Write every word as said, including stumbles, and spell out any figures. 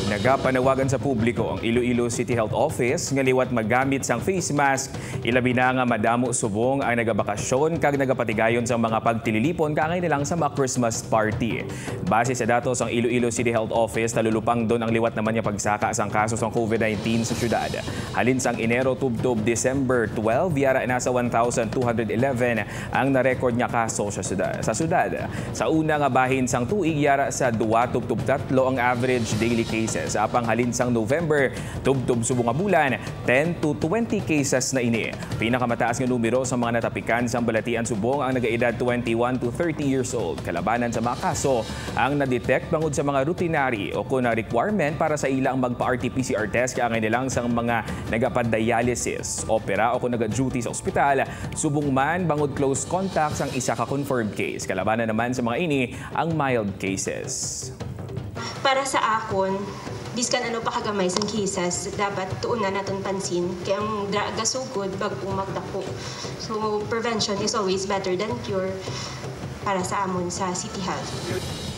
Nagapanawagan sa publiko ang Iloilo City Health Office nga liwat magamit sang face mask. Ilabi na nga madamo subong ang nagabakasyon kag nagapatigayon sa mga pagtililipon kaangay nilang sa mga Christmas party. Base sa datos ang Iloilo City Health Office, talulupang doon ang liwat naman niya pagsaka sang kaso sa COVID nineteen sa syudad. Halin sang Enero tubtob December twelve, yara nasa one thousand two hundred eleven ang na-record niya kaso sa syudad. Sa syudad. Sa una nga bahin sang tuig, yara sa duwa tubtob tatlo ang average daily cases. Sa apang halin sang November, tubtob subong nga bulan, ten to twenty cases na ini. Pinakamataas nga numero sa mga natapikan sang balatian subong ang nagaedad twenty-one to thirty years old. Kalabanan sa mga kaso ang na-detect bangod sa mga routinary o kuna requirement para sa ilang magpa-R T P C R test kaangay nilang sang mga nagapad-dialysis, opera o kung naga-duty sa ospital, subong man bangod close contacts ang isa ka confirmed case. Kalabanan naman sa mga ini ang mild cases. Para sa akon, biskan ano pa kagamay sa cases, dapat tuon na natin pansin. Kaya ang gasugod bag umagdako. So, prevention is always better than cure para sa amon sa City Health.